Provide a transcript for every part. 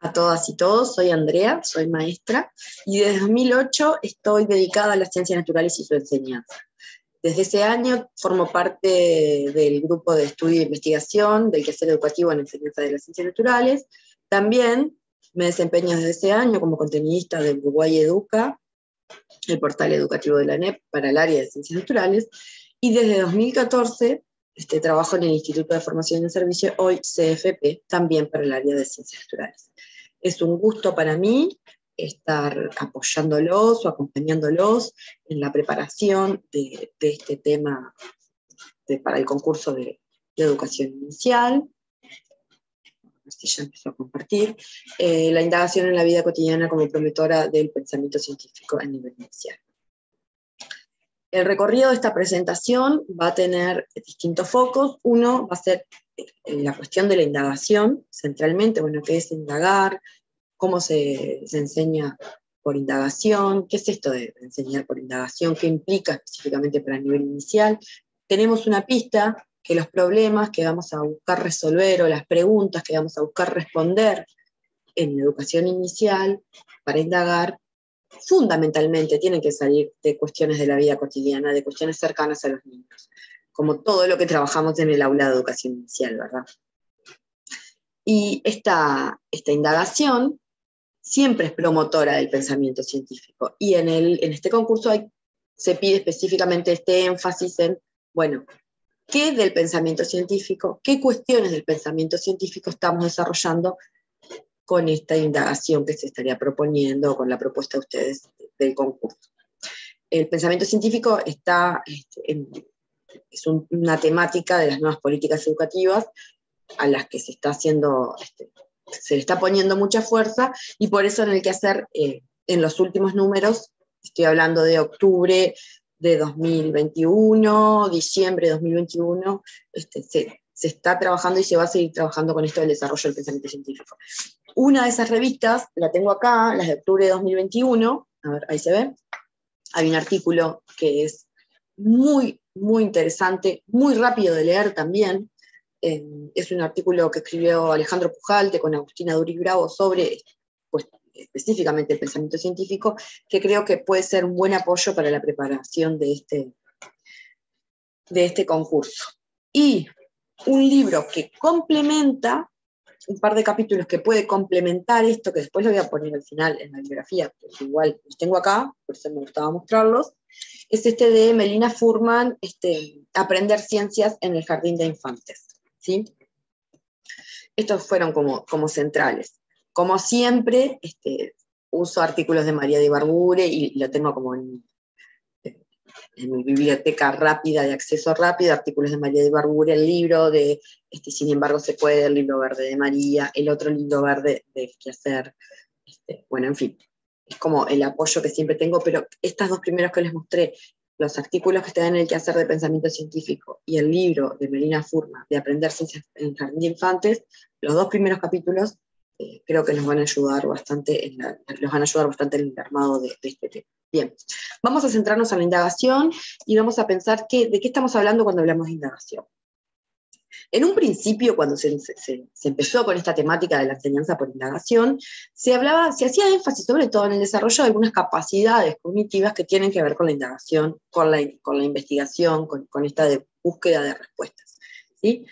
A todas y todos, soy Andrea, soy maestra, y desde 2008 estoy dedicada a las ciencias naturales y su enseñanza. Desde ese año formo parte del grupo de estudio e investigación del quehacer educativo en enseñanza de las ciencias naturales. También me desempeño desde ese año como contenidista de Uruguay Educa, el portal educativo de la ANEP para el área de ciencias naturales, y desde 2014 trabajo en el Instituto de Formación y Servicio, hoy CFP, también para el área de ciencias naturales. Es un gusto para mí estar apoyándolos o acompañándolos en la preparación de este tema para el concurso de educación inicial. Así ya empezó a compartir. La indagación en la vida cotidiana como promotora del pensamiento científico a nivel inicial. El recorrido de esta presentación va a tener distintos focos. Uno va a ser la cuestión de la indagación, centralmente, bueno, qué es indagar, cómo se enseña por indagación, qué es esto de enseñar por indagación, qué implica específicamente para el nivel inicial. Tenemos una pista que los problemas que vamos a buscar resolver o las preguntas que vamos a buscar responder en educación inicial para indagar, fundamentalmente tienen que salir de cuestiones de la vida cotidiana, de cuestiones cercanas a los niños, como todo lo que trabajamos en el aula de educación inicial, ¿verdad? Y esta indagación siempre es promotora del pensamiento científico, y en este concurso se pide específicamente este énfasis en, bueno, ¿qué del pensamiento científico, qué cuestiones del pensamiento científico estamos desarrollando con esta indagación que se estaría proponiendo, con la propuesta de ustedes del concurso? El pensamiento científico es una temática de las nuevas políticas educativas a las que se está haciendo, se le está poniendo mucha fuerza, y por eso en el quehacer, en los últimos números, estoy hablando de octubre de 2021, diciembre de 2021, se está trabajando y se va a seguir trabajando con esto del desarrollo del pensamiento científico. Una de esas revistas, la tengo acá, las de octubre de 2021, a ver, ahí se ve, hay un artículo que es muy, muy interesante, muy rápido de leer también. Es un artículo que escribió Alejandro Pujalte con Agustina Duri Bravo sobre, pues, específicamente el pensamiento científico, que creo que puede ser un buen apoyo para la preparación de este concurso. Y un libro que complementa, un par de capítulos que puede complementar esto, que después lo voy a poner al final en la bibliografía, porque igual los tengo acá, por eso me gustaba mostrarlos, es de Melina Furman, Aprender Ciencias en el Jardín de Infantes. ¿Sí? Estos fueron como centrales. Como siempre, uso artículos de María de Ibarbure y lo tengo como en mi biblioteca rápida, de acceso rápido, artículos de María de Ibarbure, el libro de Sin embargo se puede, el libro verde de María, el otro libro verde de Quehacer, bueno, en fin, es como el apoyo que siempre tengo, pero estas dos primeros que les mostré, los artículos que están en el Quehacer de Pensamiento Científico y el libro de Melina Furman de Aprender Ciencias en el Jardín de Infantes, los dos primeros capítulos creo que nos van a ayudar bastante en el armado de este tema. Bien, vamos a centrarnos en la indagación y vamos a pensar de qué estamos hablando cuando hablamos de indagación. En un principio, cuando se empezó con esta temática de la enseñanza por indagación, se hacía énfasis sobre todo en el desarrollo de algunas capacidades cognitivas que tienen que ver con la indagación, con la investigación, con esta búsqueda de respuestas. ¿Sí?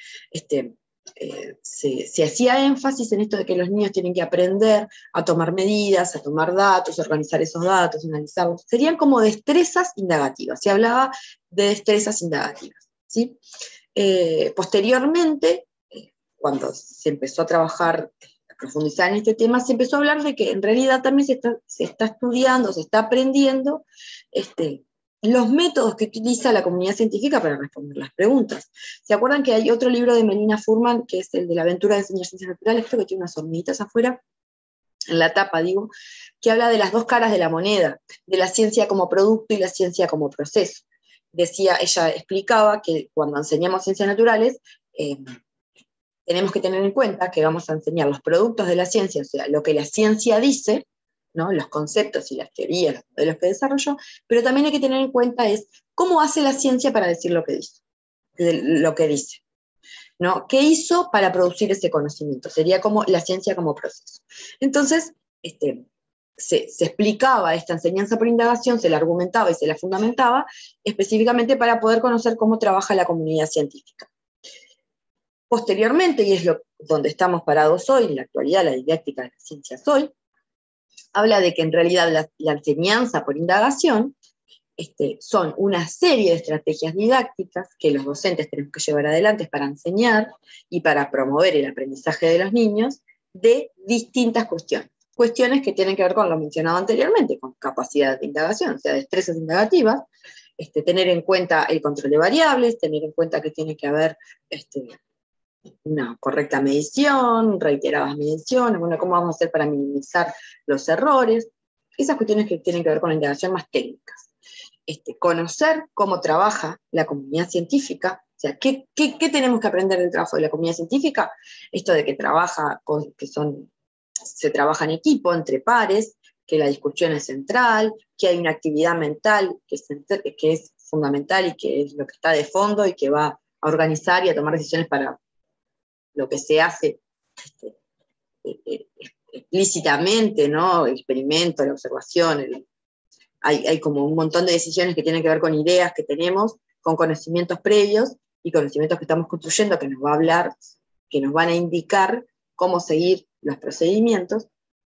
Se hacía énfasis en esto de que los niños tienen que aprender a tomar medidas, a tomar datos, a organizar esos datos, analizarlos. Serían como destrezas indagativas. Se hablaba de destrezas indagativas. ¿Sí? Posteriormente, cuando se empezó a trabajar, a profundizar en este tema, se empezó a hablar de que en realidad también se está estudiando, se está aprendiendo los métodos que utiliza la comunidad científica para responder las preguntas. ¿Se acuerdan que hay otro libro de Melina Furman, que es el de la aventura de enseñar ciencias naturales? Creo que tiene unas hormiguitas afuera, en la tapa, digo, que habla de las dos caras de la moneda, de la ciencia como producto y la ciencia como proceso. Ella explicaba que cuando enseñamos ciencias naturales, tenemos que tener en cuenta que vamos a enseñar los productos de la ciencia, o sea, lo que la ciencia dice, ¿no? Los conceptos y las teorías, los modelos que desarrolló, pero también hay que tener en cuenta es cómo hace la ciencia para decir lo que dice. ¿no? ¿Qué hizo para producir ese conocimiento? Sería como la ciencia como proceso. Entonces, se explicaba esta enseñanza por indagación, se la argumentaba y se la fundamentaba específicamente para poder conocer cómo trabaja la comunidad científica. Posteriormente, y es donde estamos parados hoy, en la actualidad, la didáctica de las ciencias hoy, habla de que en realidad la enseñanza por indagación son una serie de estrategias didácticas que los docentes tenemos que llevar adelante para enseñar y para promover el aprendizaje de los niños de distintas cuestiones. Cuestiones que tienen que ver con lo mencionado anteriormente, con capacidad de indagación, o sea, destrezas indagativas, tener en cuenta el control de variables, tener en cuenta que tiene que haber una correcta medición, reiteradas mediciones, bueno, cómo vamos a hacer para minimizar los errores, esas cuestiones que tienen que ver con la indagación más técnicas. Conocer cómo trabaja la comunidad científica, o sea, ¿qué tenemos que aprender del trabajo de la comunidad científica? Esto de que se trabaja en equipo, entre pares, que la discusión es central, que hay una actividad mental que es fundamental y que es lo que está de fondo y que va a organizar y a tomar decisiones para lo que se hace explícitamente, ¿no? El experimento, la observación, hay como un montón de decisiones que tienen que ver con ideas que tenemos, con conocimientos previos y conocimientos que estamos construyendo que nos va a hablar, que nos van a indicar cómo seguir los procedimientos.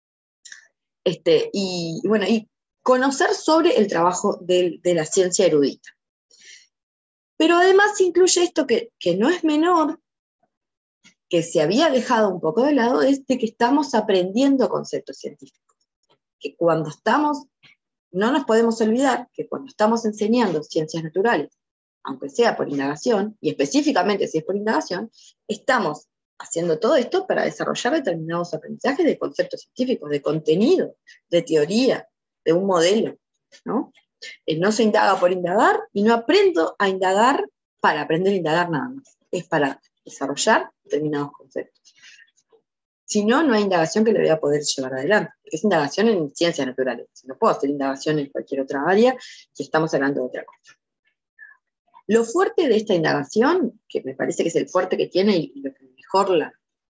Y conocer sobre el trabajo de la ciencia erudita. Pero además incluye esto que no es menor, que se había dejado un poco de lado, es de que estamos aprendiendo conceptos científicos. Que no nos podemos olvidar que cuando estamos enseñando ciencias naturales, aunque sea por indagación, y específicamente si es por indagación, estamos haciendo todo esto para desarrollar determinados aprendizajes de conceptos científicos, de contenido, de teoría, de un modelo, ¿no? No se indaga por indagar, y no aprendo a indagar para aprender a indagar nada más. Es para desarrollar determinados conceptos. Si no, no hay indagación que le voy a poder llevar adelante. Es indagación en ciencias naturales. No puedo hacer indagación en cualquier otra área si estamos hablando de otra cosa. Lo fuerte de esta indagación, que me parece que es el fuerte que tiene y lo que mejor la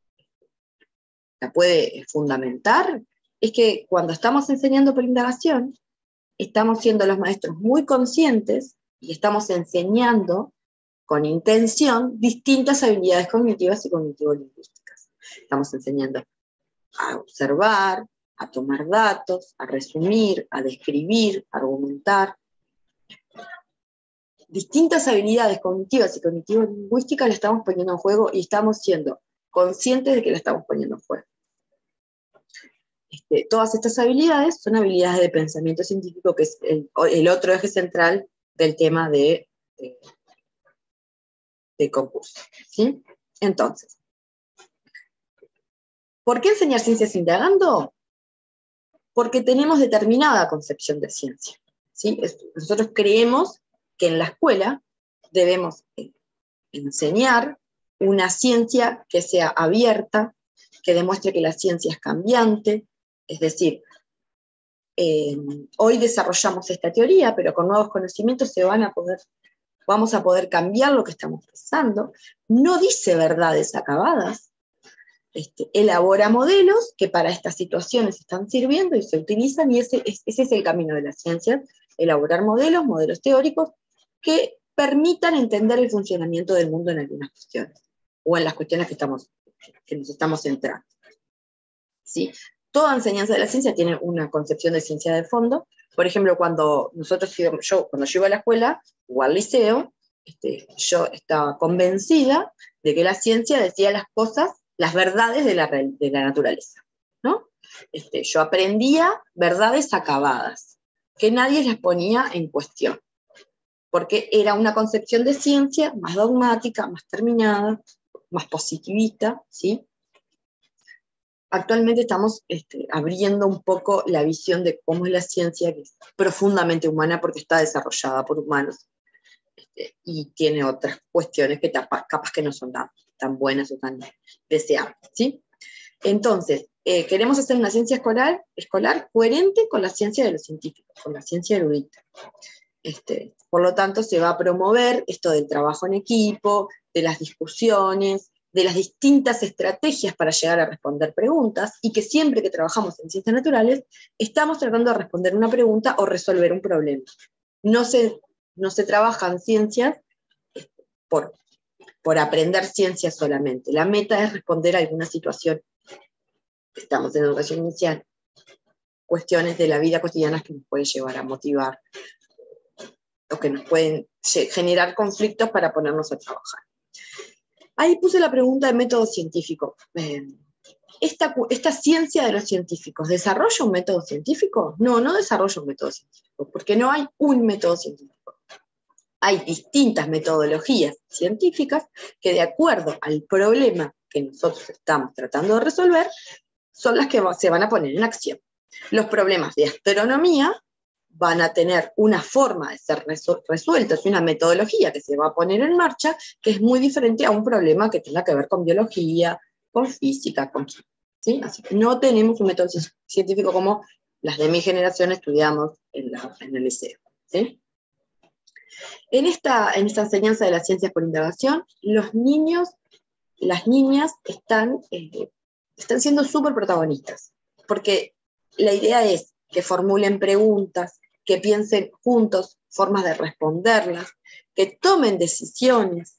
puede fundamentar, es que cuando estamos enseñando por indagación, estamos siendo los maestros muy conscientes y estamos enseñando con intención distintas habilidades cognitivas y cognitivo-lingüísticas. Estamos enseñando a observar, a tomar datos, a resumir, a describir, a argumentar. Distintas habilidades cognitivas y cognitivo-lingüísticas las estamos poniendo en juego y estamos siendo conscientes de que las estamos poniendo en juego. Todas estas habilidades son habilidades de pensamiento científico, que es el otro eje central del tema de concurso, ¿sí? Entonces, ¿por qué enseñar ciencias indagando? Porque tenemos determinada concepción de ciencia, ¿sí? Nosotros creemos que en la escuela debemos enseñar una ciencia que sea abierta, que demuestre que la ciencia es cambiante, es decir, hoy desarrollamos esta teoría, pero con nuevos conocimientos vamos a poder cambiar lo que estamos pensando. No dice verdades acabadas, elabora modelos que para estas situaciones están sirviendo y se utilizan, y ese es el camino de las ciencias, elaborar modelos teóricos que permitan entender el funcionamiento del mundo en algunas cuestiones, o en las cuestiones que nos estamos centrando. ¿Sí? Toda enseñanza de la ciencia tiene una concepción de ciencia de fondo. Por ejemplo, cuando yo iba a la escuela o al liceo, yo estaba convencida de que la ciencia decía las cosas, las verdades de la naturaleza, ¿no? Yo aprendía verdades acabadas, que nadie las ponía en cuestión, porque era una concepción de ciencia más dogmática, más terminada, más positivista, ¿sí? Actualmente estamos abriendo un poco la visión de cómo es la ciencia, que es profundamente humana porque está desarrollada por humanos, y tiene otras cuestiones que capaz que no son tan buenas o tan deseables, ¿sí? Entonces, queremos hacer una ciencia escolar coherente con la ciencia de los científicos, con la ciencia erudita. Por lo tanto, se va a promover esto del trabajo en equipo, de las discusiones, de las distintas estrategias para llegar a responder preguntas, y que siempre que trabajamos en ciencias naturales, estamos tratando de responder una pregunta o resolver un problema. No se trabaja en ciencias por aprender ciencias solamente. La meta es responder a alguna situación. Estamos en educación inicial. Cuestiones de la vida cotidiana que nos pueden llevar a motivar o que nos pueden generar conflictos para ponernos a trabajar. Ahí puse la pregunta de método científico. ¿Esta ciencia de los científicos desarrolla un método científico? No, no desarrolla un método científico, porque no hay un método científico. Hay distintas metodologías científicas que, de acuerdo al problema que nosotros estamos tratando de resolver, son las que se van a poner en acción. Los problemas de astronomía van a tener una forma de ser resueltos y una metodología que se va a poner en marcha que es muy diferente a un problema que tenga que ver con biología, con física, con química, ¿sí? Así que no tenemos un método científico como las de mi generación estudiamos en el liceo, ¿sí? En esta enseñanza de las ciencias por indagación, los niños, las niñas están siendo súper protagonistas, porque la idea es que formulen preguntas, que piensen juntos formas de responderlas, que tomen decisiones,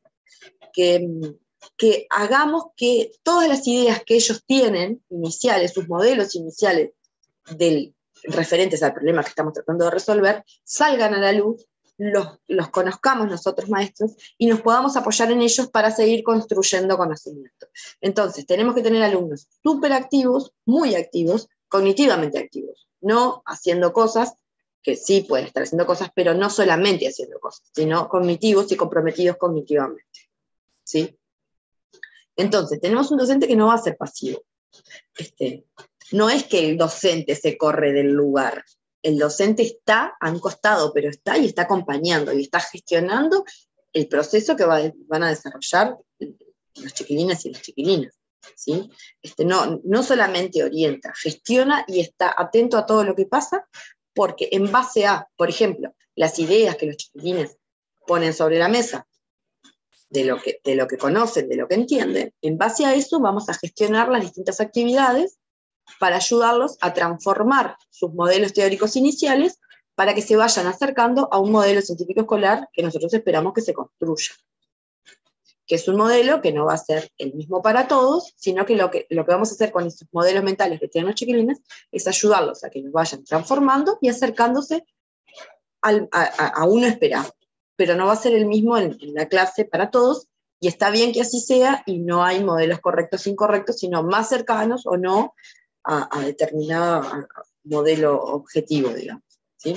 que hagamos que todas las ideas que ellos tienen, iniciales, sus modelos iniciales referentes al problema que estamos tratando de resolver, salgan a la luz, los conozcamos nosotros maestros y nos podamos apoyar en ellos para seguir construyendo conocimiento. Entonces, tenemos que tener alumnos súper activos, muy activos, cognitivamente activos, no haciendo cosas, que sí pueden estar haciendo cosas, pero no solamente haciendo cosas, sino cognitivos y comprometidos cognitivamente, ¿sí? Entonces, tenemos un docente que no va a ser pasivo. No es que el docente se corre del lugar, el docente está a un costado, pero está y está acompañando y está gestionando el proceso que van a desarrollar los chiquilines y las chiquilinas, ¿sí? No solamente orienta, gestiona y está atento a todo lo que pasa, porque en base a, por ejemplo, las ideas que los chiquilines ponen sobre la mesa, de lo que conocen, de lo que entienden, en base a eso vamos a gestionar las distintas actividades para ayudarlos a transformar sus modelos teóricos iniciales para que se vayan acercando a un modelo científico escolar que nosotros esperamos que se construya. Que es un modelo que no va a ser el mismo para todos, sino que lo que vamos a hacer con esos modelos mentales que tienen los chiquilines es ayudarlos a que los vayan transformando y acercándose a uno esperado. Pero no va a ser el mismo en la clase para todos, y está bien que así sea, y no hay modelos correctos e incorrectos, sino más cercanos o no a determinado modelo objetivo, digamos, ¿sí?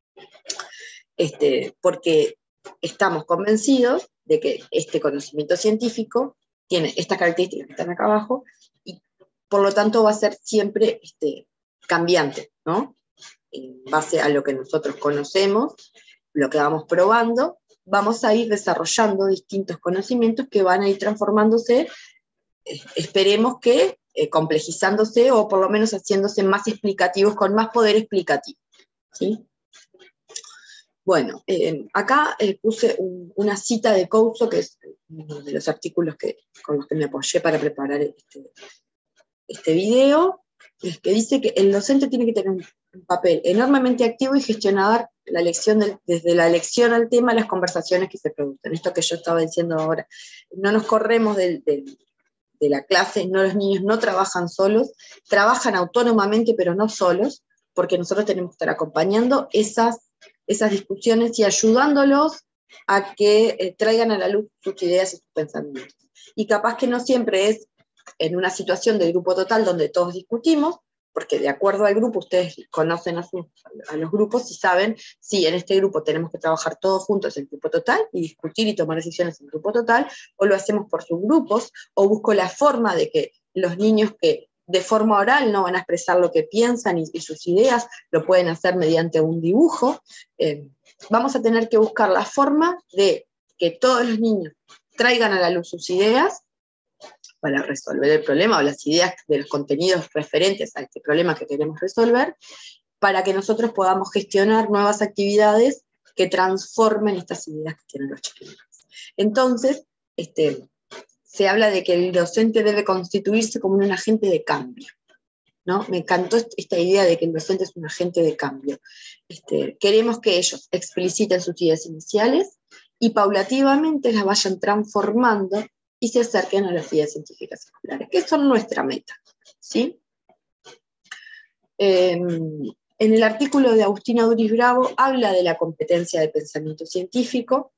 Porque estamos convencidos de que este conocimiento científico tiene estas características que están acá abajo, y por lo tanto va a ser siempre cambiante, ¿no? En base a lo que nosotros conocemos, lo que vamos probando, vamos a ir desarrollando distintos conocimientos que van a ir transformándose, esperemos que complejizándose o por lo menos haciéndose más explicativos, con más poder explicativo, ¿sí? Bueno, acá puse una cita de Couso, que es uno de los artículos con los que me apoyé para preparar este video, que dice que el docente tiene que tener un papel enormemente activo y gestionar la lección desde la elección al tema, las conversaciones que se producen. Esto que yo estaba diciendo ahora, no nos corremos de la clase, los niños no trabajan solos, trabajan autónomamente pero no solos, porque nosotros tenemos que estar acompañando esas discusiones y ayudándolos a que traigan a la luz sus ideas y sus pensamientos. Y capaz que no siempre es en una situación de grupo total donde todos discutimos, porque de acuerdo al grupo, ustedes conocen a los grupos y saben si en este grupo tenemos que trabajar todos juntos en grupo total y discutir y tomar decisiones en grupo total, o lo hacemos por subgrupos, o busco la forma de que los niños que de forma oral no van a expresar lo que piensan y sus ideas, lo pueden hacer mediante un dibujo. Vamos a tener que buscar la forma de que todos los niños traigan a la luz sus ideas para resolver el problema, o las ideas de los contenidos referentes a este problema que queremos resolver, para que nosotros podamos gestionar nuevas actividades que transformen estas ideas que tienen los chiquilines. Entonces, se habla de que el docente debe constituirse como un agente de cambio, ¿no? Me encantó esta idea de que el docente es un agente de cambio. Queremos que ellos expliciten sus ideas iniciales y paulativamente las vayan transformando y se acerquen a las ideas científicas escolares, que son nuestra meta, ¿sí? En el artículo de Agustina Duris Bravo habla de la competencia de pensamiento científico,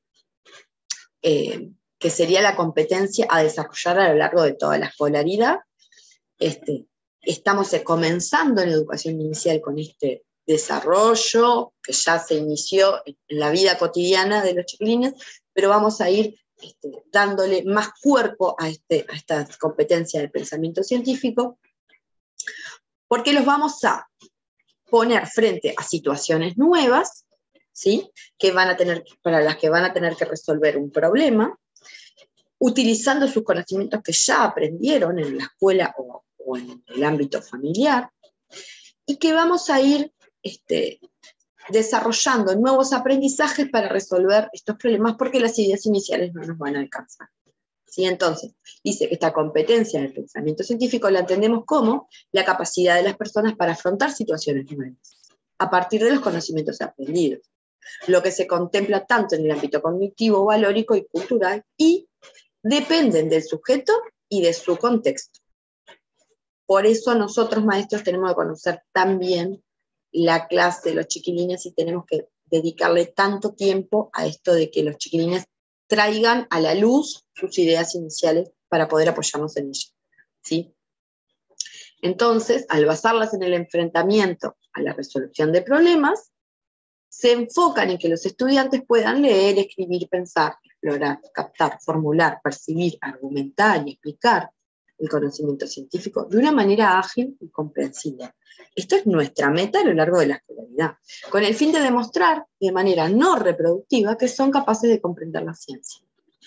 que sería la competencia a desarrollar a lo largo de toda la escolaridad. Estamos comenzando en educación inicial con este desarrollo que ya se inició en la vida cotidiana de los chiquilines, pero vamos a ir dándole más cuerpo a esta competencia del pensamiento científico, porque los vamos a poner frente a situaciones nuevas, ¿sí? Para las que van a tener que resolver un problema, utilizando sus conocimientos que ya aprendieron en la escuela o en el ámbito familiar, y que vamos a ir desarrollando nuevos aprendizajes para resolver estos problemas, porque las ideas iniciales no nos van a alcanzar. ¿Sí? Entonces, dice que esta competencia del pensamiento científico la entendemos como la capacidad de las personas para afrontar situaciones nuevas, a partir de los conocimientos aprendidos, lo que se contempla tanto en el ámbito cognitivo, valórico y cultural, y dependen del sujeto y de su contexto. Por eso nosotros, maestros, tenemos que conocer tan bien la clase de los chiquilines y tenemos que dedicarle tanto tiempo a esto de que los chiquilines traigan a la luz sus ideas iniciales para poder apoyarnos en ellas, ¿sí? Entonces, al basarlas en el enfrentamiento a la resolución de problemas, se enfocan en que los estudiantes puedan leer, escribir, pensar, explorar, captar, formular, percibir, argumentar y explicar el conocimiento científico de una manera ágil y comprensible. Esto es nuestra meta a lo largo de la escolaridad, con el fin de demostrar de manera no reproductiva que son capaces de comprender la ciencia.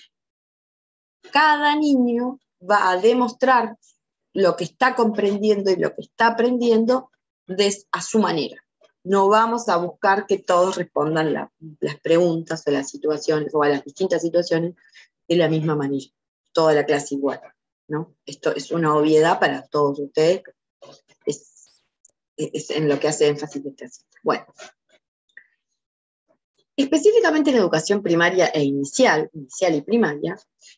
Cada niño va a demostrar lo que está comprendiendo y lo que está aprendiendo a su manera. No vamos a buscar que todos respondan las preguntas o las situaciones o a las distintas situaciones de la misma manera, toda la clase igual, ¿no? Esto es una obviedad para todos ustedes, es en lo que hace énfasis esta cita. Bueno, específicamente en educación primaria e inicial y primaria,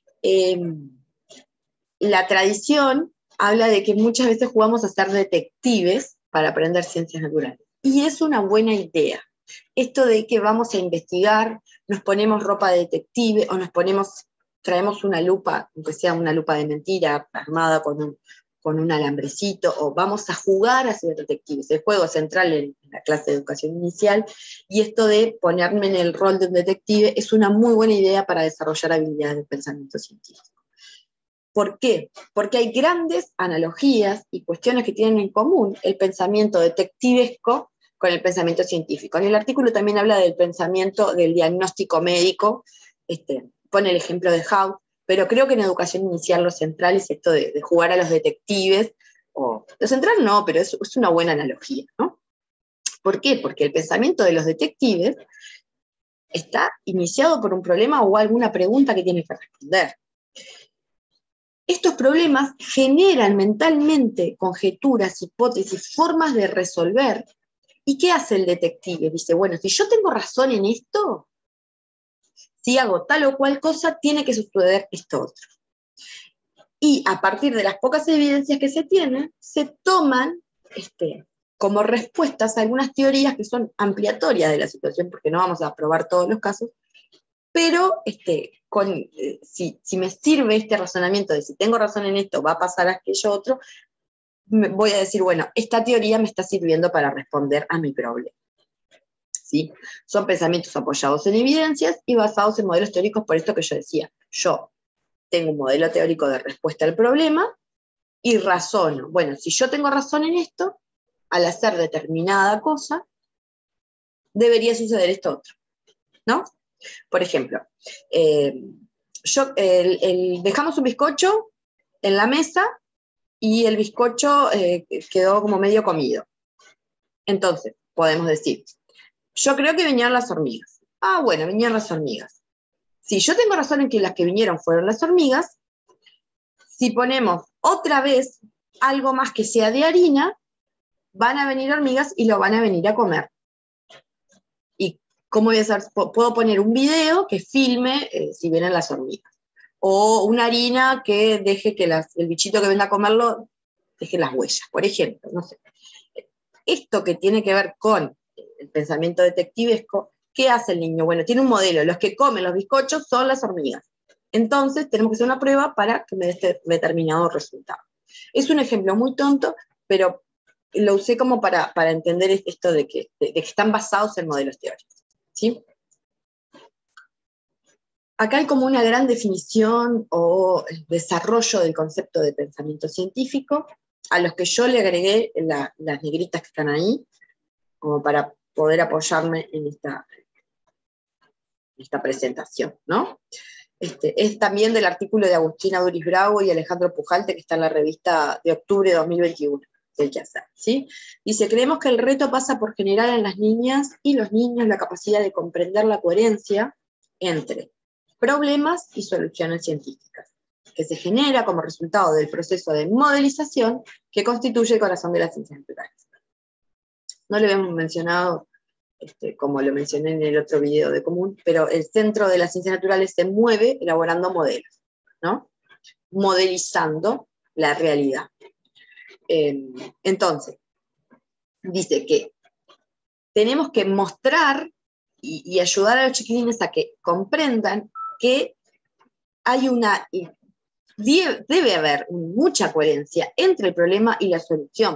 la tradición habla de que muchas veces jugamos a ser detectives para aprender ciencias naturales. Y es una buena idea. Esto de que vamos a investigar, nos ponemos ropa de detective o traemos una lupa, aunque sea una lupa de mentira, armada con un alambrecito, o vamos a jugar a ser detectives. El juego central en la clase de educación inicial, y esto de ponerme en el rol de un detective es una muy buena idea para desarrollar habilidades de pensamiento científico. ¿Por qué? Porque hay grandes analogías y cuestiones que tienen en común el pensamiento detectivesco con el pensamiento científico. En el artículo también habla del pensamiento del diagnóstico médico, pone el ejemplo de Howe, pero creo que en educación inicial lo central es esto de jugar a los detectives, o lo central no, pero es una buena analogía, ¿no? ¿Por qué? Porque el pensamiento de los detectives está iniciado por un problema o alguna pregunta que tiene que responder. Estos problemas generan mentalmente conjeturas, hipótesis, formas de resolver. ¿Y qué hace el detective? Dice, bueno, si yo tengo razón en esto, si hago tal o cual cosa, tiene que suceder esto otro. Y a partir de las pocas evidencias que se tienen, se toman como respuestas a algunas teorías que son ampliatorias de la situación, porque no vamos a probar todos los casos, pero si me sirve este razonamiento de si tengo razón en esto, va a pasar aquello otro, voy a decir, bueno, esta teoría me está sirviendo para responder a mi problema. ¿Sí? Son pensamientos apoyados en evidencias y basados en modelos teóricos, por esto que yo decía. Yo tengo un modelo teórico de respuesta al problema y razono. Bueno, si yo tengo razón en esto, al hacer determinada cosa, debería suceder esto otro, ¿no? Por ejemplo, dejamos un bizcocho en la mesa y el bizcocho quedó como medio comido. Entonces, podemos decir, yo creo que vinieron las hormigas. Ah, bueno, vinieron las hormigas. Si yo tengo razón en que las que vinieron fueron las hormigas, si ponemos otra vez algo más que sea de harina, van a venir hormigas y lo van a venir a comer. ¿Y cómo voy a hacer? Puedo poner un video que filme si vienen las hormigas. O una harina que deje que el bichito que venga a comerlo deje las huellas, por ejemplo. No sé. Esto que tiene que ver con el pensamiento detectivesco, ¿qué hace el niño? Bueno, tiene un modelo. Los que comen los bizcochos son las hormigas. Entonces, tenemos que hacer una prueba para que me dé este determinado resultado. Es un ejemplo muy tonto, pero lo usé como para entender esto de que están basados en modelos teóricos. ¿Sí? Acá hay como una gran definición o desarrollo del concepto de pensamiento científico, a los que yo le agregué las negritas que están ahí, como para poder apoyarme en esta presentación, ¿no? Es también del artículo de Agustina Duris Bravo y Alejandro Pujalte, que está en la revista de octubre de 2021, del Quehacer, ¿sí? Dice, creemos que el reto pasa por generar en las niñas y los niños la capacidad de comprender la coherencia entre problemas y soluciones científicas, que se genera como resultado del proceso de modelización que constituye el corazón de las ciencias naturales. No lo habíamos mencionado como lo mencioné en el otro video de Común, pero el centro de las ciencias naturales se mueve elaborando modelos, ¿no? Modelizando la realidad. Entonces, dice que tenemos que mostrar y ayudar a los chiquilines a que comprendan que hay debe haber mucha coherencia entre el problema y la solución.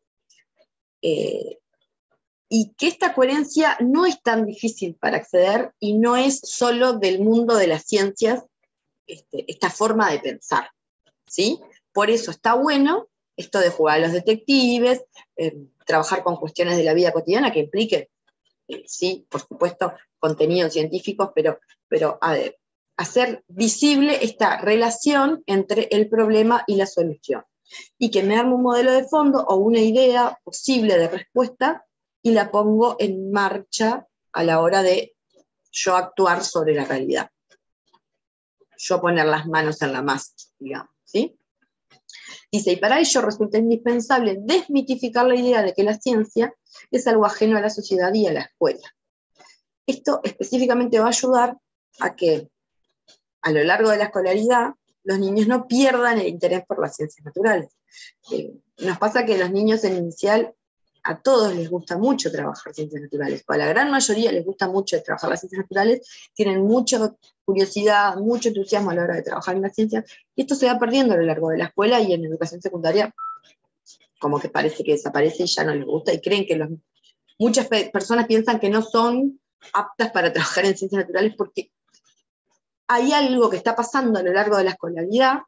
Y que esta coherencia no es tan difícil para acceder y no es solo del mundo de las ciencias esta forma de pensar, ¿sí? Por eso está bueno esto de jugar a los detectives, trabajar con cuestiones de la vida cotidiana que impliquen, sí, por supuesto, contenidos científicos, pero hacer visible esta relación entre el problema y la solución. Y que me arme un modelo de fondo o una idea posible de respuesta y la pongo en marcha a la hora de yo actuar sobre la realidad. Yo poner las manos en la masa, digamos, ¿sí? Dice, y para ello resulta indispensable desmitificar la idea de que la ciencia es algo ajeno a la sociedad y a la escuela. Esto específicamente va a ayudar a que a lo largo de la escolaridad los niños no pierdan el interés por las ciencias naturales. Nos pasa que los niños en inicial a todos les gusta mucho trabajar ciencias naturales, o a la gran mayoría les gusta mucho trabajar las ciencias naturales, tienen mucha curiosidad, mucho entusiasmo a la hora de trabajar en las ciencias, y esto se va perdiendo a lo largo de la escuela y en educación secundaria como que parece que desaparece y ya no les gusta, y creen que muchas personas piensan que no son aptas para trabajar en ciencias naturales porque hay algo que está pasando a lo largo de la escolaridad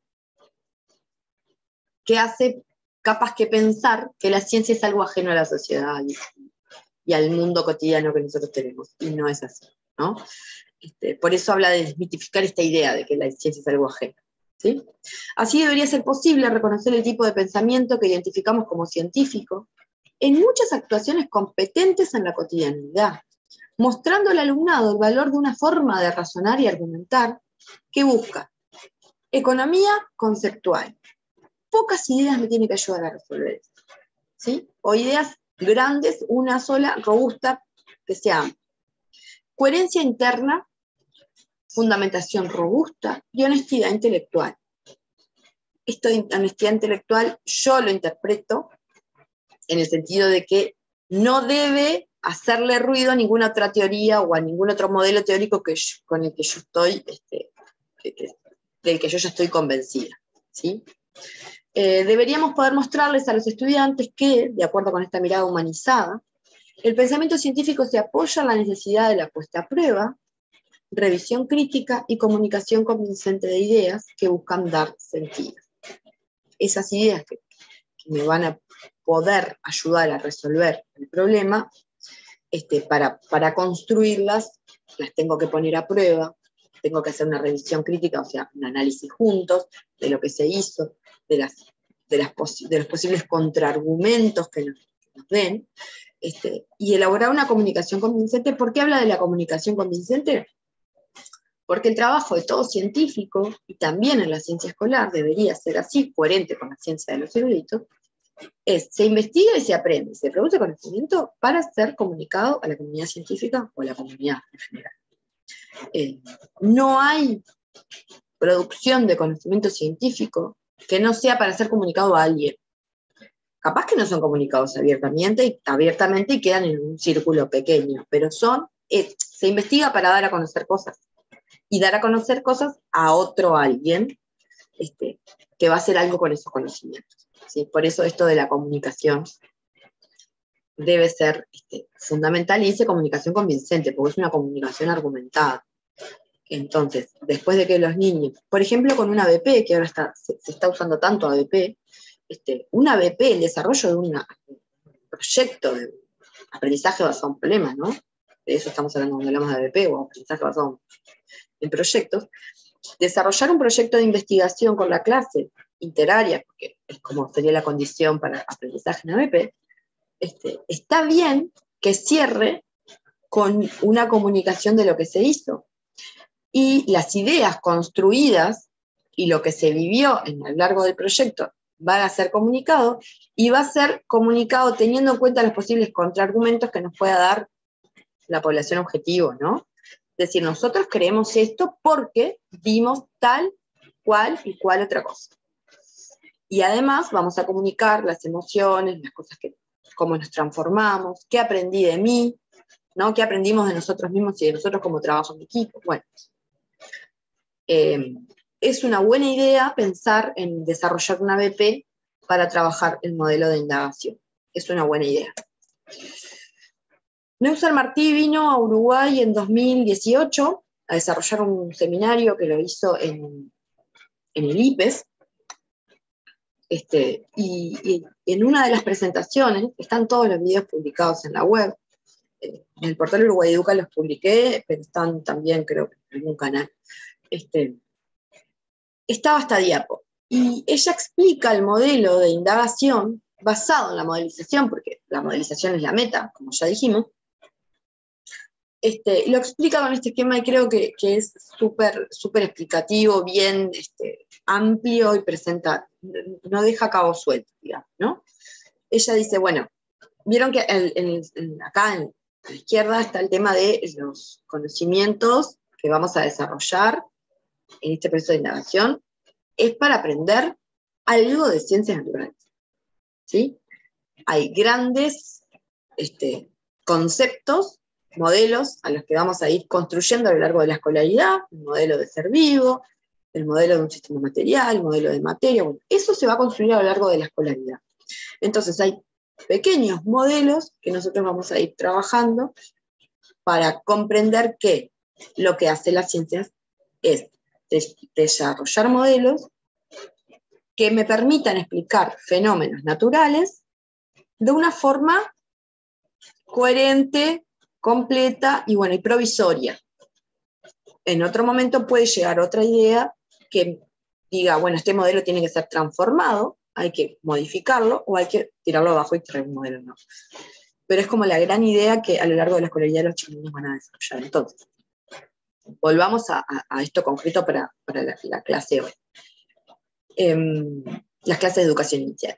que hace capaz que pensar que la ciencia es algo ajeno a la sociedad y al mundo cotidiano que nosotros tenemos, y no es así, ¿no? Por eso habla de desmitificar esta idea de que la ciencia es algo ajeno, ¿sí? Así debería ser posible reconocer el tipo de pensamiento que identificamos como científico en muchas actuaciones competentes en la cotidianidad, mostrando al alumnado el valor de una forma de razonar y argumentar que busca economía conceptual. Pocas ideas me tienen que ayudar a resolver esto, ¿sí? O ideas grandes, una sola, robusta, que sea amplia. Coherencia interna, fundamentación robusta y honestidad intelectual. Esto de honestidad intelectual yo lo interpreto en el sentido de que no debe hacerle ruido a ninguna otra teoría o a ningún otro modelo teórico con el que yo estoy, del que yo ya estoy convencida, ¿sí? Deberíamos poder mostrarles a los estudiantes que, de acuerdo con esta mirada humanizada, el pensamiento científico se apoya en la necesidad de la puesta a prueba, revisión crítica y comunicación convincente de ideas que buscan dar sentido. Esas ideas que me van a poder ayudar a resolver el problema, para construirlas, las tengo que poner a prueba, tengo que hacer una revisión crítica, o sea, un análisis juntos de lo que se hizo, de los posibles contraargumentos que nos den, y elaborar una comunicación convincente. ¿Por qué habla de la comunicación convincente? Porque el trabajo de todo científico, y también en la ciencia escolar, debería ser así, coherente con la ciencia de los eruditos, se investiga y se aprende, se produce conocimiento para ser comunicado a la comunidad científica o a la comunidad en general. No hay producción de conocimiento científico que no sea para ser comunicado a alguien. Capaz que no son comunicados abiertamente y quedan en un círculo pequeño, pero se investiga para dar a conocer cosas, y dar a conocer cosas a otro alguien que va a hacer algo con esos conocimientos. ¿Sí? Por eso esto de la comunicación debe ser fundamental, y dice comunicación convincente, porque es una comunicación argumentada. Entonces, después de que los niños, por ejemplo con una ABP, que ahora se está usando tanto ABP, una ABP, el desarrollo de un proyecto de aprendizaje basado en problemas, ¿no? De eso estamos hablando cuando hablamos de ABP, o aprendizaje basado en proyectos. Desarrollar un proyecto de investigación con la clase interaria, porque es como sería la condición para aprendizaje en ABP, está bien que cierre con una comunicación de lo que se hizo. Y las ideas construidas y lo que se vivió a lo largo del proyecto van a ser comunicado, y va a ser comunicado teniendo en cuenta los posibles contraargumentos que nos pueda dar la población objetivo, ¿no? Es decir, nosotros creemos esto porque vimos tal, cual y cual otra cosa. Y además vamos a comunicar las emociones, las cosas cómo nos transformamos, qué aprendí de mí, ¿no? Qué aprendimos de nosotros mismos y de nosotros como trabajo en equipo. Bueno, es una buena idea pensar en desarrollar una ABP para trabajar el modelo de indagación. Es una buena idea. Neuser Martí vino a Uruguay en 2018 a desarrollar un seminario que lo hizo en el IPES, y en una de las presentaciones, están todos los videos publicados en la web, en el portal Uruguay Educa los publiqué, pero están también creo que en algún canal, estaba hasta diapo, y ella explica el modelo de indagación basado en la modelización, porque la modelización es la meta, como ya dijimos. Lo explica con este esquema, y creo que es súper explicativo, bien amplio, y presenta, no deja cabos sueltos, digamos, ¿no? Ella dice, bueno, vieron que acá a la izquierda está el tema de los conocimientos que vamos a desarrollar en este proceso de indagación, es para aprender algo de ciencias naturales, ¿sí? Hay grandes conceptos, modelos a los que vamos a ir construyendo a lo largo de la escolaridad, el modelo de ser vivo, el modelo de un sistema material, el modelo de materia, bueno, eso se va a construir a lo largo de la escolaridad. Entonces hay pequeños modelos que nosotros vamos a ir trabajando para comprender que lo que hace las ciencias es desarrollar modelos que me permitan explicar fenómenos naturales de una forma coherente, completa y provisoria. En otro momento puede llegar otra idea que diga, bueno, este modelo tiene que ser transformado, hay que modificarlo, o hay que tirarlo abajo y traer un modelo nuevo. Pero es como la gran idea que a lo largo de la escolaridad los chiquillos van a desarrollar. Entonces, volvamos a esto concreto para la clase hoy. Las clases de educación inicial.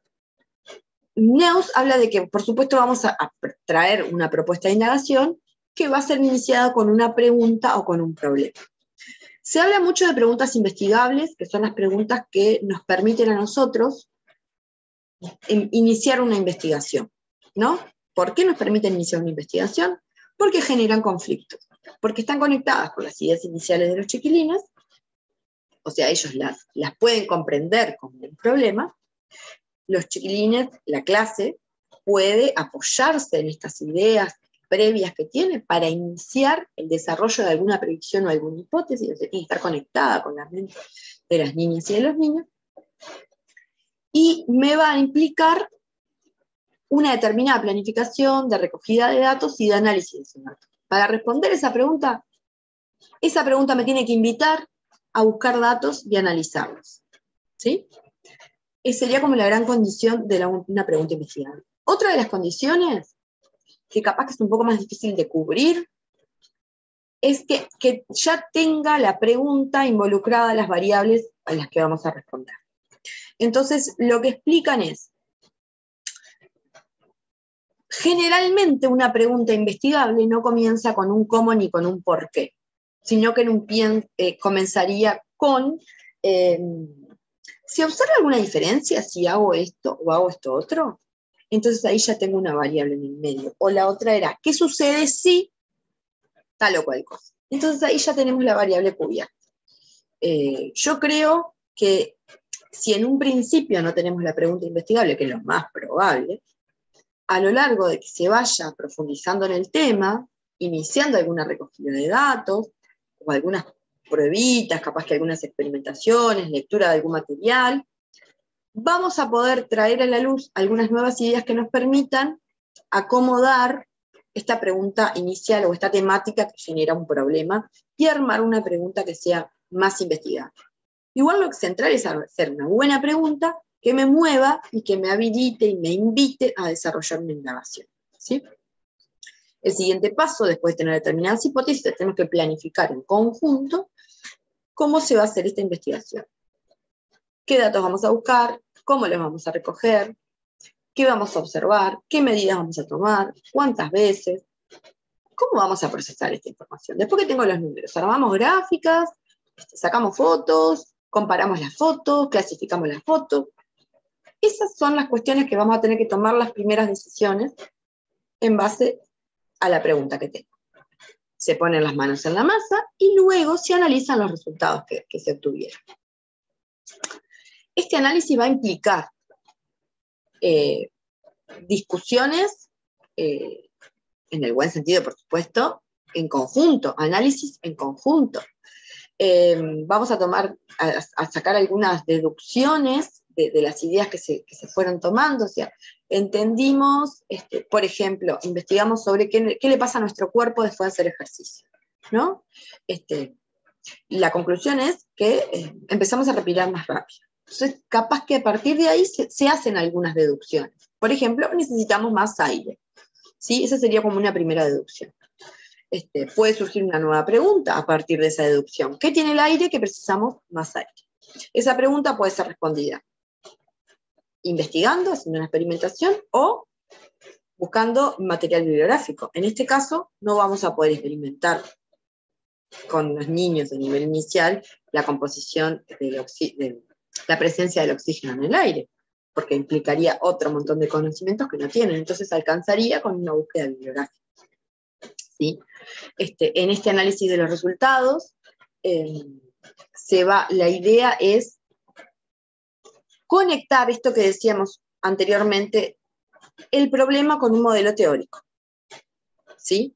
Neus habla de que, por supuesto, vamos a traer una propuesta de indagación que va a ser iniciada con una pregunta o con un problema. Se habla mucho de preguntas investigables, que son las preguntas que nos permiten a nosotros iniciar una investigación, ¿no? ¿Por qué nos permiten iniciar una investigación? Porque generan conflictos, porque están conectadas con las ideas iniciales de los chiquilines, o sea, ellos las pueden comprender como un problema. Los chiquilines, la clase, puede apoyarse en estas ideas previas que tiene para iniciar el desarrollo de alguna predicción o alguna hipótesis, o sea, tiene que estar conectada con la mente de las niñas y de los niños, y me va a implicar una determinada planificación de recogida de datos y de análisis de esos datos. Para responder esa pregunta me tiene que invitar a buscar datos y analizarlos, ¿sí? Sería como la gran condición de una pregunta investigable. Otra de las condiciones, que capaz que es un poco más difícil de cubrir, es que ya tenga la pregunta involucrada las variables a las que vamos a responder. Entonces, lo que explican es, generalmente una pregunta investigable no comienza con un cómo ni con un por qué, sino que comenzaría con, ¿se observa alguna diferencia si hago esto o hago esto otro? Entonces ahí ya tengo una variable en el medio. O la otra era, ¿qué sucede si tal o cual cosa? Entonces ahí ya tenemos la variable cubierta. Yo creo que si en un principio no tenemos la pregunta investigable, que es lo más probable, a lo largo de que se vaya profundizando en el tema, iniciando alguna recogida de datos, o algunas pruebitas, capaz que algunas experimentaciones, lectura de algún material, vamos a poder traer a la luz algunas nuevas ideas que nos permitan acomodar esta pregunta inicial o esta temática que genera un problema y armar una pregunta que sea más investigada. Igual lo central es hacer una buena pregunta que me mueva y que me habilite y me invite a desarrollar una indagación, ¿sí? El siguiente paso, después de tener determinadas hipótesis, tenemos que planificar en conjunto cómo se va a hacer esta investigación. ¿Qué datos vamos a buscar? ¿Cómo los vamos a recoger? ¿Qué vamos a observar? ¿Qué medidas vamos a tomar? ¿Cuántas veces? ¿Cómo vamos a procesar esta información? Después que tengo los números, armamos gráficas, sacamos fotos, comparamos las fotos, clasificamos las fotos. Esas son las cuestiones que vamos a tener que tomar las primeras decisiones en base a la pregunta que tengo. Se ponen las manos en la masa y luego se analizan los resultados que se obtuvieron. Este análisis va a implicar discusiones, en el buen sentido, por supuesto, en conjunto, análisis en conjunto. Vamos a sacar algunas deducciones de las ideas que se fueron tomando, o sea, entendimos, por ejemplo, investigamos sobre qué le pasa a nuestro cuerpo después de hacer ejercicio, ¿no? La conclusión es que empezamos a respirar más rápido. Entonces, capaz que a partir de ahí se hacen algunas deducciones. Por ejemplo, necesitamos más aire, ¿sí? Esa sería como una primera deducción. Puede surgir una nueva pregunta a partir de esa deducción. ¿Qué tiene el aire que precisamos más aire? Esa pregunta puede ser respondida investigando, haciendo una experimentación, o buscando material bibliográfico. En este caso, no vamos a poder experimentar con los niños de nivel inicial la composición de la presencia del oxígeno en el aire, porque implicaría otro montón de conocimientos que no tienen. Entonces alcanzaría con una búsqueda bibliográfica, ¿sí? En este análisis de los resultados, la idea es conectar esto que decíamos anteriormente, el problema con un modelo teórico, ¿sí?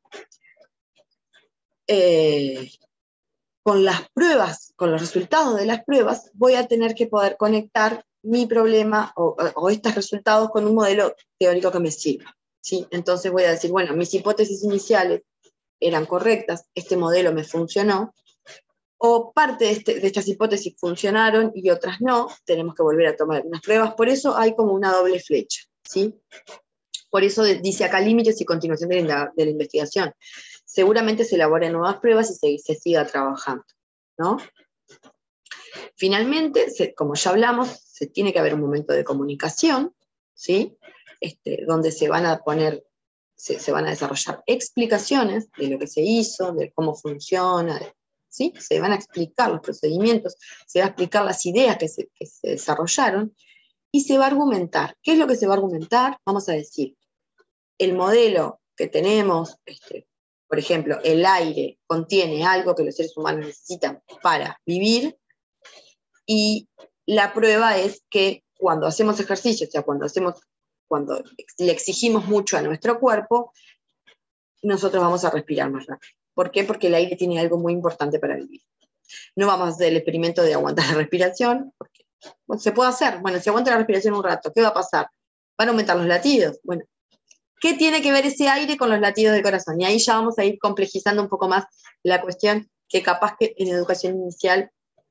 Con las pruebas, con los resultados de las pruebas, voy a tener que poder conectar mi problema o estos resultados con un modelo teórico que me sirva, ¿sí? Entonces voy a decir, bueno, mis hipótesis iniciales eran correctas, este modelo me funcionó, o parte de estas hipótesis funcionaron y otras no, tenemos que volver a tomar algunas pruebas, por eso hay como una doble flecha, ¿sí? Por eso dice acá límites y continuación de la investigación. Seguramente se elaboren nuevas pruebas y se siga trabajando, ¿no? Finalmente, como ya hablamos, se tiene que haber un momento de comunicación, ¿sí? Donde se van a desarrollar explicaciones de lo que se hizo, de cómo funciona, ¿sí? Se van a explicar los procedimientos, se va a explicar las ideas que se desarrollaron, y se va a argumentar. ¿Qué es lo que se va a argumentar? Vamos a decir, el modelo que tenemos, por ejemplo, el aire contiene algo que los seres humanos necesitan para vivir, y la prueba es que cuando hacemos ejercicio, o sea, cuando le exigimos mucho a nuestro cuerpo, nosotros vamos a respirar más rápido. ¿Por qué? Porque el aire tiene algo muy importante para vivir. No vamos a hacer el experimento de aguantar la respiración, porque se puede hacer. Bueno, si aguanta la respiración un rato, ¿qué va a pasar? ¿Van a aumentar los latidos? Bueno, ¿qué tiene que ver ese aire con los latidos del corazón? Y ahí ya vamos a ir complejizando un poco más la cuestión, que capaz que en educación inicial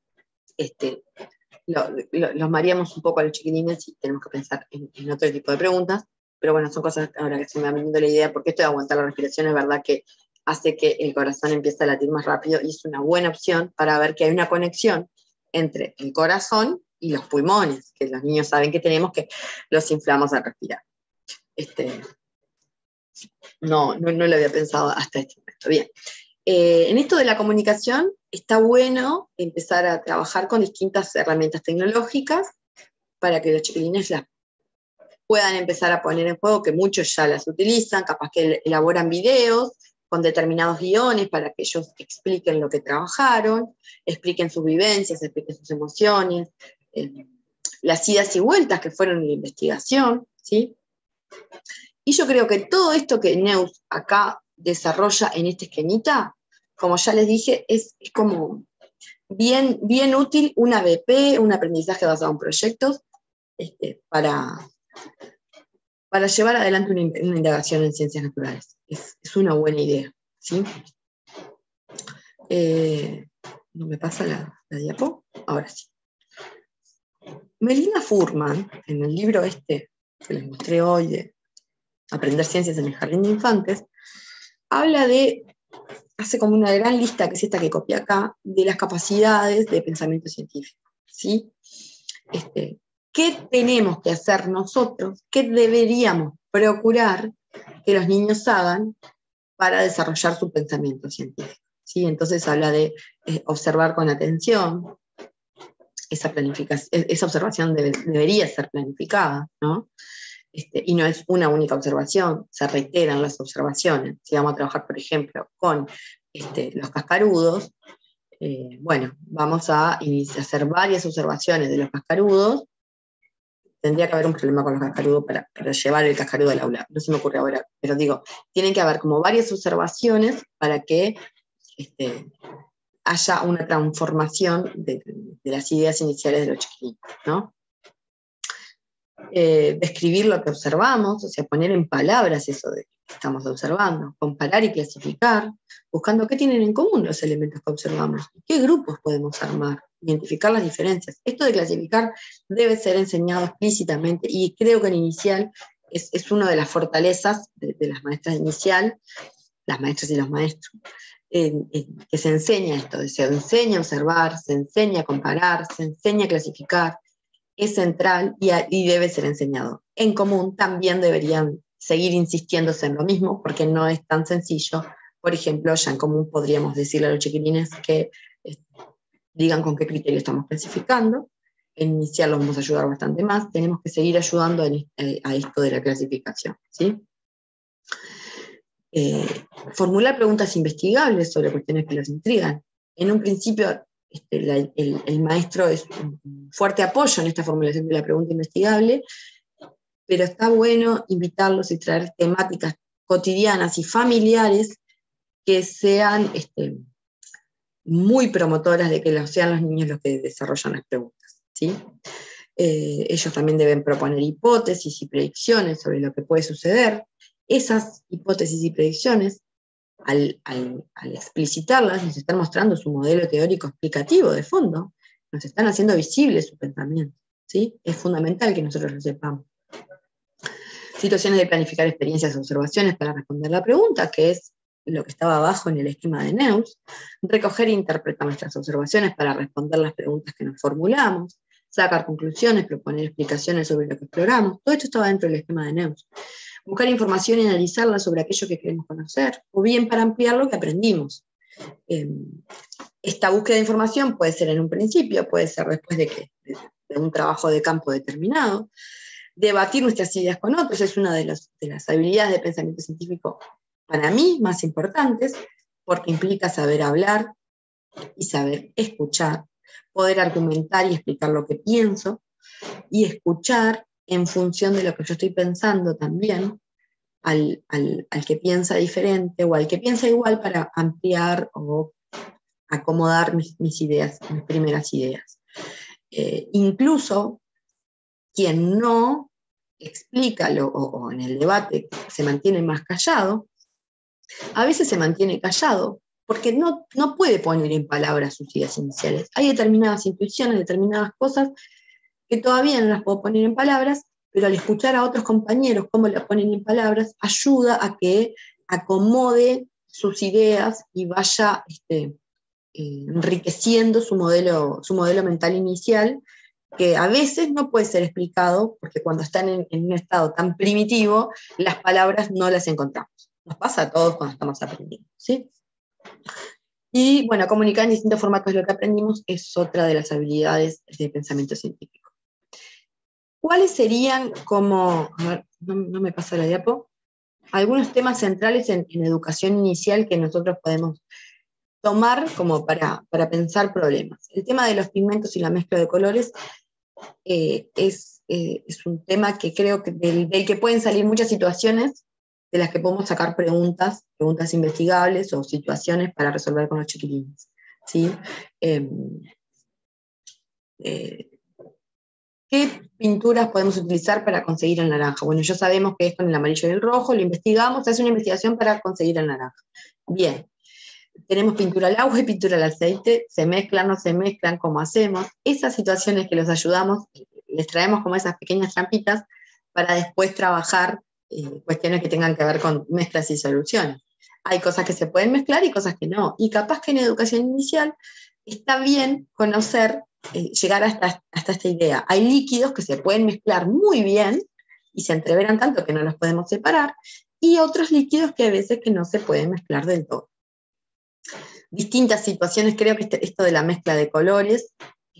los mareamos un poco a los chiquilines y tenemos que pensar en otro tipo de preguntas, pero bueno, son cosas ahora que se me va viniendo la idea, porque esto de aguantar la respiración es verdad que hace que el corazón empiece a latir más rápido y es una buena opción para ver que hay una conexión entre el corazón y los pulmones, que los niños saben que tenemos, que los inflamos al respirar. No lo había pensado hasta este momento. Bien. En esto de la comunicación está bueno empezar a trabajar con distintas herramientas tecnológicas para que los chiquilines las puedan empezar a poner en juego, que muchos ya las utilizan, capaz que elaboran videos con determinados guiones para que ellos expliquen lo que trabajaron, expliquen sus vivencias, expliquen sus emociones, las idas y vueltas que fueron en la investigación, ¿sí? Y yo creo que todo esto que Neus acá desarrolla en este esquemita, como ya les dije, es como bien útil un ABP, un aprendizaje basado en proyectos, para llevar adelante una indagación en ciencias naturales. Es una buena idea, ¿sí? ¿No me pasa la diapo? Ahora sí. Melina Furman, en el libro que les mostré hoy, de Aprender Ciencias en el Jardín de Infantes, hace como una gran lista, que es esta que copié acá, de las capacidades de pensamiento científico, ¿sí? ¿Qué tenemos que hacer nosotros? ¿Qué deberíamos procurar que los niños hagan para desarrollar su pensamiento científico? ¿Sí? Entonces habla de observar con atención, esa observación debería ser planificada, ¿no? Y no es una única observación, se reiteran las observaciones. Si vamos a trabajar, por ejemplo, con los cascarudos, bueno, vamos a hacer varias observaciones de los cascarudos. Tendría que haber un problema con los cascarudos para llevar el cascarudo al aula. No se me ocurre ahora, pero digo, tienen que haber como varias observaciones para que haya una transformación de las ideas iniciales de los chiquillos, ¿no? Describir lo que observamos, o sea, poner en palabras eso de que estamos observando, comparar y clasificar, buscando qué tienen en común los elementos que observamos, qué grupos podemos armar, identificar las diferencias. Esto de clasificar debe ser enseñado explícitamente, y creo que en inicial es una de las fortalezas de las maestras de inicial, las maestras y los maestros, que se enseña esto, se enseña a observar, se enseña a comparar, se enseña a clasificar. Es central y debe ser enseñado. En común también deberían seguir insistiéndose en lo mismo, porque no es tan sencillo. Por ejemplo, ya en común podríamos decirle a los chiquilines que digan con qué criterio estamos clasificando. En inicial los vamos a ayudar bastante más. Tenemos que seguir ayudando a esto de la clasificación, ¿sí? Formular preguntas investigables sobre cuestiones que los intrigan. En un principio, el maestro es un fuerte apoyo en esta formulación de la pregunta investigable, pero está bueno invitarlos y traer temáticas cotidianas y familiares que sean muy promotoras de que sean los niños los que desarrollan las preguntas, ¿sí? Ellos también deben proponer hipótesis y predicciones sobre lo que puede suceder. Esas hipótesis y predicciones, al explicitarlas, nos están mostrando su modelo teórico explicativo de fondo, nos están haciendo visible su pensamiento, ¿sí? Es fundamental que nosotros lo sepamos. Situaciones de planificar experiencias o observaciones para responder la pregunta, que es lo que estaba abajo en el esquema de Neus. Recoger e interpretar nuestras observaciones para responder las preguntas que nos formulamos. Sacar conclusiones, proponer explicaciones sobre lo que exploramos. Todo esto estaba dentro del esquema de Neus. Buscar información y analizarla sobre aquello que queremos conocer, o bien para ampliar lo que aprendimos. Esta búsqueda de información puede ser en un principio, puede ser después de un trabajo de campo determinado. Debatir nuestras ideas con otros es una de las habilidades de pensamiento científico para mí más importantes, porque implica saber hablar y saber escuchar, poder argumentar y explicar lo que pienso, y escuchar en función de lo que yo estoy pensando también, al que piensa diferente o al que piensa igual, para ampliar o acomodar mis ideas, mis primeras ideas. Incluso quien no explica o en el debate se mantiene más callado, a veces se mantiene callado porque no puede poner en palabras sus ideas iniciales. Hay determinadas intuiciones, determinadas cosas que todavía no las puedo poner en palabras, pero al escuchar a otros compañeros cómo las ponen en palabras, ayuda a que acomode sus ideas y vaya enriqueciendo su modelo mental inicial, que a veces no puede ser explicado, porque cuando están en un estado tan primitivo, las palabras no las encontramos. Nos pasa a todos cuando estamos aprendiendo, ¿sí? Y bueno, comunicar en distintos formatos lo que aprendimos es otra de las habilidades de pensamiento científico. ¿Cuáles serían como, a ver, no me pasa la diapo, algunos temas centrales en educación inicial que nosotros podemos tomar como para pensar problemas? El tema de los pigmentos y la mezcla de colores es un tema que creo que del que pueden salir muchas situaciones de las que podemos sacar preguntas investigables o situaciones para resolver con los chiquilines, ¿sí? ¿Qué pinturas podemos utilizar para conseguir el naranja? Bueno, ya sabemos que es con el amarillo y el rojo, lo investigamos, se hace una investigación para conseguir el naranja. Bien, tenemos pintura al agua y pintura al aceite, se mezclan, no se mezclan, ¿cómo hacemos? Esas situaciones que los ayudamos, les traemos como esas pequeñas trampitas para después trabajar cuestiones que tengan que ver con mezclas y soluciones. Hay cosas que se pueden mezclar y cosas que no. Y capaz que en educación inicial está bien conocer, llegar hasta esta idea. Hay líquidos que se pueden mezclar muy bien y se entreveran tanto que no los podemos separar, y otros líquidos que a veces que no se pueden mezclar del todo. Distintas situaciones, creo que esto de la mezcla de colores,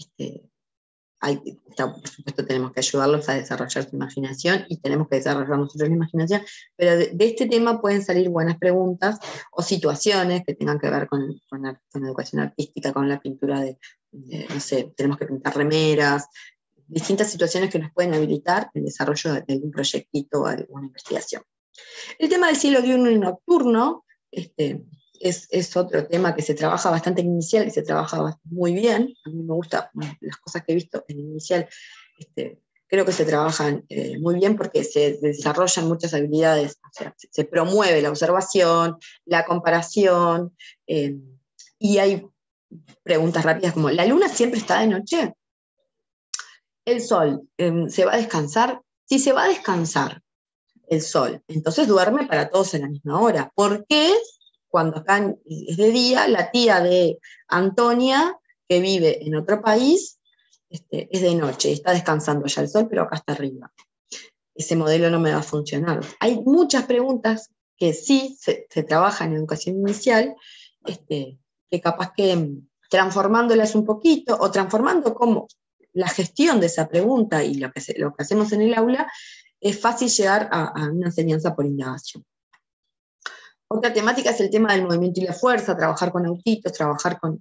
por supuesto tenemos que ayudarlos a desarrollar su imaginación y tenemos que desarrollar nosotros la imaginación, pero de este tema pueden salir buenas preguntas o situaciones que tengan que ver con educación artística, con la pintura no sé, tenemos que pintar remeras, distintas situaciones que nos pueden habilitar el desarrollo de algún proyectito o alguna investigación. El tema del cielo diurno y nocturno, es otro tema que se trabaja bastante en inicial, que se trabaja muy bien. A mí me gusta, las cosas que he visto en inicial, creo que se trabajan muy bien porque se desarrollan muchas habilidades, o sea, se promueve la observación, la comparación, y hay preguntas rápidas como, ¿la luna siempre está de noche? ¿El sol se va a descansar? Si se va a descansar el sol, entonces duerme para todos en la misma hora. ¿Por qué? Cuando acá es de día, la tía de Antonia, que vive en otro país, es de noche, está descansando ya el sol, pero acá está arriba. Ese modelo no me va a funcionar. Hay muchas preguntas que sí se trabaja en educación inicial, que capaz que transformándolas un poquito, o transformando como la gestión de esa pregunta y lo que hacemos en el aula, es fácil llegar a una enseñanza por indagación. Otra temática es el tema del movimiento y la fuerza, trabajar con autitos, trabajar con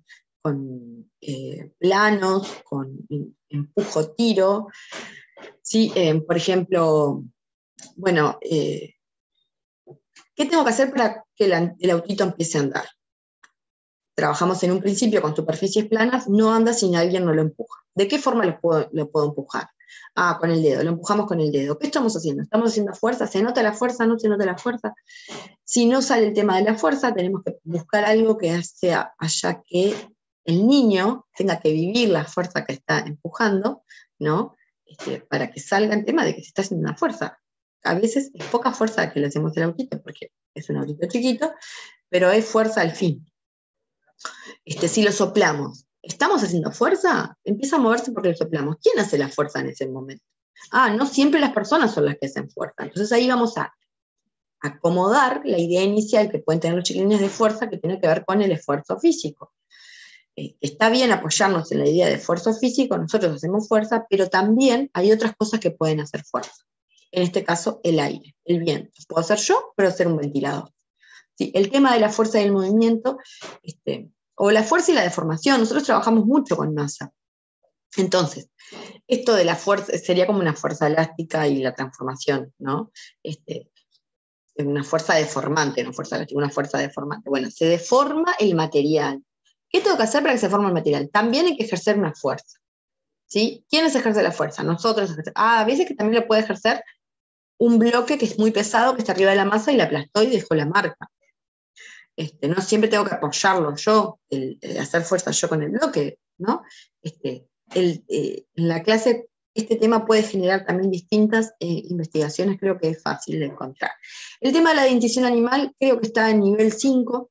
planos, con empujo, tiro. ¿Sí? Por ejemplo, bueno, ¿qué tengo que hacer para que el autito empiece a andar? Trabajamos en un principio con superficies planas, no anda si alguien no lo empuja. ¿De qué forma lo puedo empujar? Ah, con el dedo, lo empujamos con el dedo. ¿Qué estamos haciendo? ¿Estamos haciendo fuerza? ¿Se nota la fuerza? ¿No se nota la fuerza? Si no sale el tema de la fuerza, tenemos que buscar algo que haya que el niño tenga que vivir la fuerza que está empujando, ¿no? Para que salga el tema de que se está haciendo una fuerza. A veces es poca fuerza que le hacemos al autito, porque es un autito chiquito, pero es fuerza al fin. Si lo soplamos, ¿estamos haciendo fuerza? Empieza a moverse porque lo soplamos. ¿Quién hace la fuerza en ese momento? Ah, no siempre las personas son las que hacen fuerza. Entonces ahí vamos a acomodar la idea inicial que pueden tener los chiquilines de fuerza, que tiene que ver con el esfuerzo físico. Está bien apoyarnos en la idea de esfuerzo físico, nosotros hacemos fuerza, pero también hay otras cosas que pueden hacer fuerza. En este caso, el aire, el viento. Puedo ser yo, puedo ser un ventilador. ¿Sí? El tema de la fuerza y el movimiento, o la fuerza y la deformación, nosotros trabajamos mucho con masa. Entonces, esto de la fuerza sería como una fuerza elástica y la transformación, ¿no? Una fuerza deformante, no fuerza elástica, una fuerza deformante. Bueno, se deforma el material. ¿Qué tengo que hacer para que se forme el material? También hay que ejercer una fuerza. ¿Sí? ¿Quiénes ejercen la fuerza? Nosotros. A veces que también lo puede ejercer un bloque que es muy pesado, que está arriba de la masa y la aplastó y dejó la marca. No siempre tengo que apoyarlo yo, hacer fuerza yo con el bloque, ¿no? En la clase este tema puede generar también distintas investigaciones, creo que es fácil de encontrar. El tema de la dentición animal creo que está en nivel 5,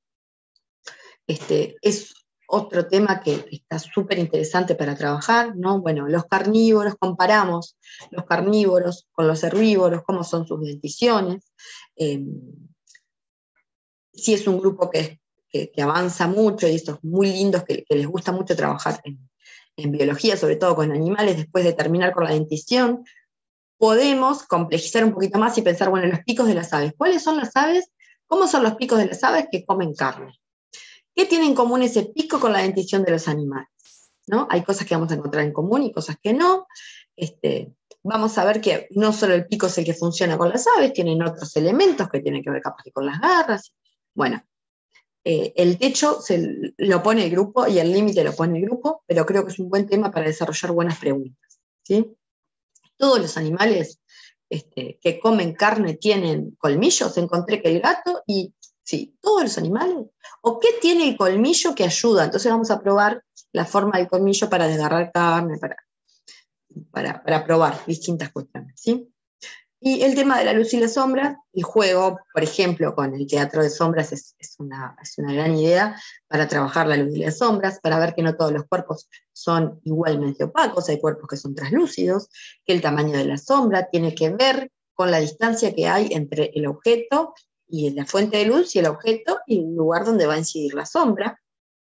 es otro tema que está súper interesante para trabajar, ¿no? Bueno, los carnívoros, comparamos los carnívoros con los herbívoros, cómo son sus denticiones, si es un grupo que avanza mucho, y estos muy lindos que les gusta mucho trabajar en biología, sobre todo con animales, después de terminar con la dentición, podemos complejizar un poquito más y pensar, bueno, los picos de las aves. ¿Cuáles son las aves? ¿Cómo son los picos de las aves que comen carne? ¿Qué tiene en común ese pico con la dentición de los animales? ¿No? Hay cosas que vamos a encontrar en común y cosas que no. Vamos a ver que no solo el pico es el que funciona con las aves, tienen otros elementos que tienen que ver capaz que con las garras. Bueno, el techo lo pone el grupo y el límite lo pone el grupo, pero creo que es un buen tema para desarrollar buenas preguntas, ¿sí? Todos los animales que comen carne tienen colmillos, encontré que el gato y sí, todos los animales. ¿O qué tiene el colmillo que ayuda? Entonces vamos a probar la forma del colmillo para desgarrar carne, para probar distintas cuestiones, ¿sí? Y el tema de la luz y la sombra, el juego, por ejemplo, con el teatro de sombras es una gran idea para trabajar la luz y las sombras, para ver que no todos los cuerpos son igualmente opacos, hay cuerpos que son translúcidos, que el tamaño de la sombra tiene que ver con la distancia que hay entre el objeto y la fuente de luz y el objeto y el lugar donde va a incidir la sombra,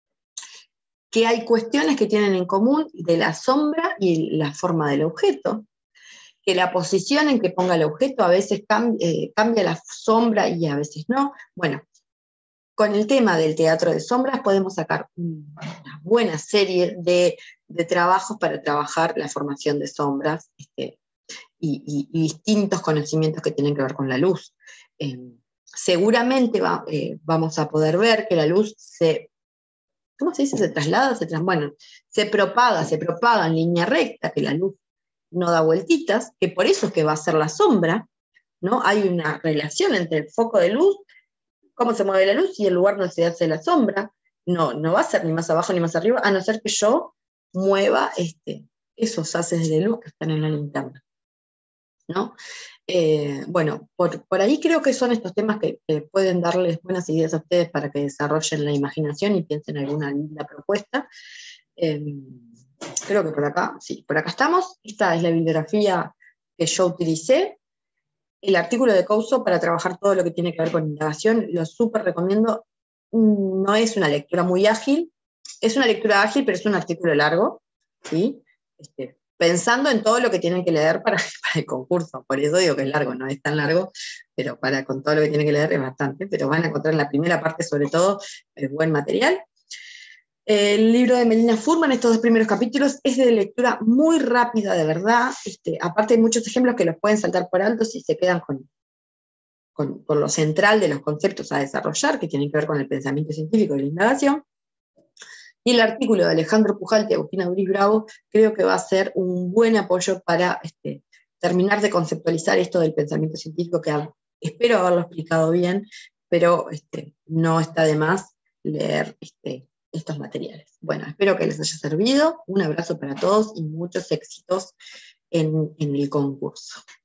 que hay cuestiones que tienen en común de la sombra y la forma del objeto, que la posición en que ponga el objeto a veces cambia la sombra y a veces no. Bueno, con el tema del teatro de sombras podemos sacar una buena serie de trabajos para trabajar la formación de sombras y distintos conocimientos que tienen que ver con la luz. Seguramente vamos a poder ver que la luz ¿cómo se dice? Se traslada, bueno, se propaga en línea recta, que la luz no da vueltitas, que por eso es que va a ser la sombra, ¿no? Hay una relación entre el foco de luz, cómo se mueve la luz y el lugar donde se hace la sombra. No va a ser ni más abajo ni más arriba, a no ser que yo mueva esos haces de luz que están en la linterna, ¿no? Bueno, por ahí creo que son estos temas que pueden darles buenas ideas a ustedes para que desarrollen la imaginación y piensen en alguna linda propuesta. Creo que por acá, sí, por acá estamos. Esta es la bibliografía que yo utilicé. El artículo de Couso para trabajar todo lo que tiene que ver con indagación, lo súper recomiendo. No es una lectura muy ágil, es una lectura ágil, pero es un artículo largo, ¿sí? Pensando en todo lo que tienen que leer para el concurso. Por eso digo que es largo, no es tan largo, pero con todo lo que tienen que leer es bastante, pero van a encontrar en la primera parte sobre todo buen material. El libro de Melina Furman, estos 2 primeros capítulos, es de lectura muy rápida, de verdad. Aparte hay muchos ejemplos que los pueden saltar por alto si se quedan con lo central de los conceptos a desarrollar, que tienen que ver con el pensamiento científico y la indagación. Y el artículo de Alejandro Pujalte y Agustina Duris Bravo creo que va a ser un buen apoyo para terminar de conceptualizar esto del pensamiento científico, que espero haberlo explicado bien, pero no está de más leer estos materiales. Bueno, espero que les haya servido. Un abrazo para todos y muchos éxitos en el concurso.